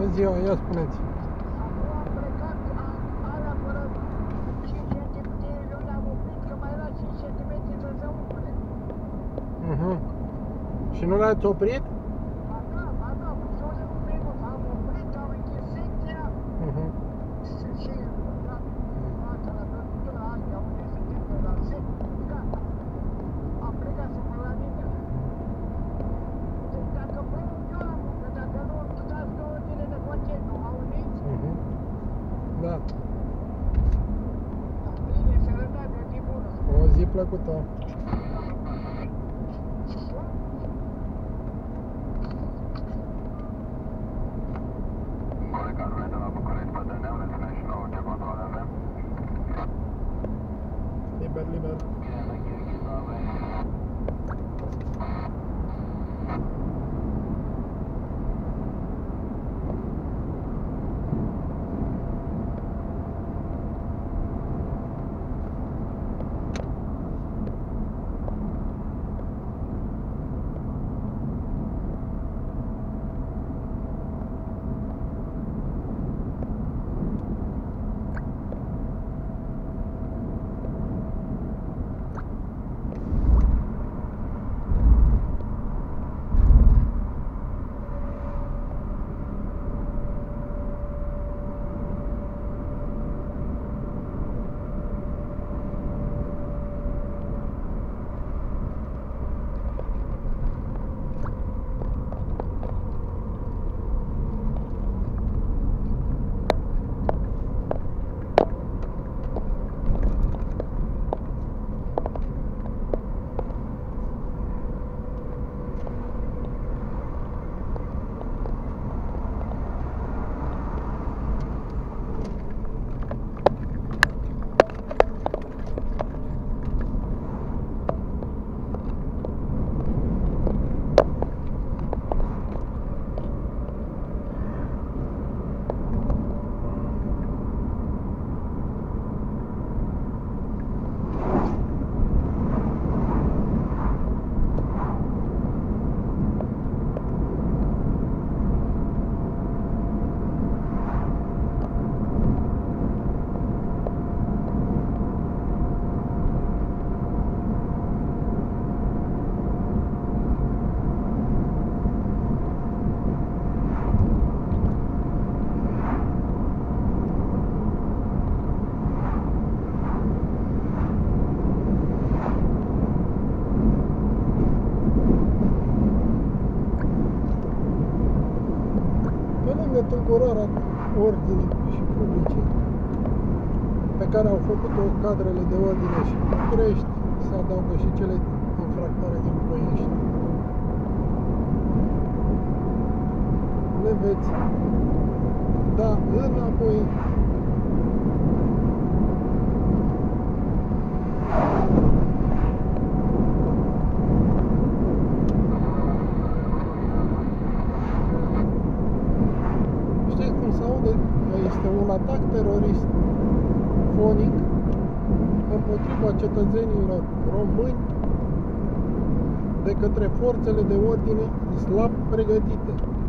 Bună ziua, ia spuneți. Acum am plecat, alea fără 5 cm, eu le-am oprit, că mai era 5 cm să se umple. Și nu l-ați oprit? Ba da, ușor în un minut, am oprit, am închis secția și la fața la dormitor, astea unde suntem noi la sec, gata. Am plecat să mă la mine. Deci dacă vreau eu la muncă, dacă nu, dați 2 zile de concediu, auziți? Da. Bine, sănătate, zi bună. O zi plăcută. Liber, liber. Tulburarea ordinii și publice pe care au făcut-o cadrele de ordine și București, se adaugă și cele infractoare din Ploiești. Le veți da înapoi este un atac terorist fonic împotriva cetățenilor români de către forțele de ordine slab pregătite.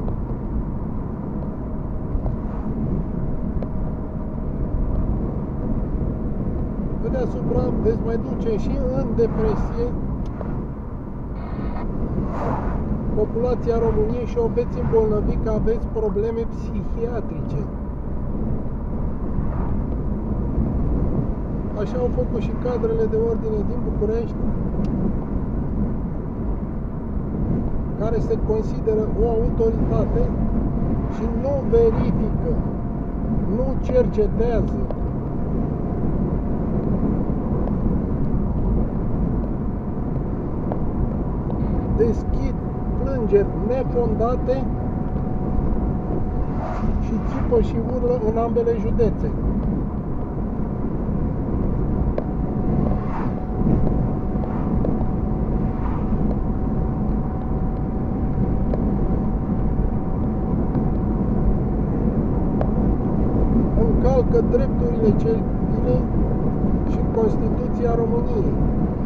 Pe deasupra veți mai duce și în depresie populația României și o veți îmbolnăvi că aveți probleme psihiatrice. Așa au făcut și cadrele de ordine din București, care se consideră o autoritate și nu verifică, nu cercetează. Deschid plângeri nefondate și țipă și urlă în ambele județe. Încalcă drepturile civile și Constituția României.